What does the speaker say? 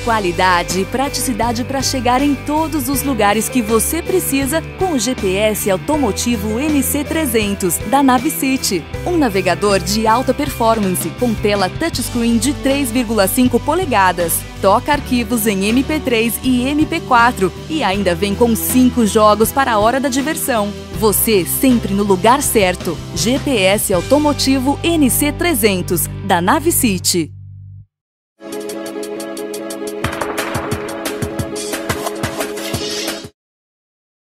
Qualidade e praticidade para chegar em todos os lugares que você precisa com o GPS automotivo NC300 da Navicity. Um navegador de alta performance com tela touchscreen de 3,5 polegadas. Toca arquivos em MP3 e MP4 e ainda vem com 5 jogos para a hora da diversão. Você sempre no lugar certo. GPS automotivo NC300 da Navicity.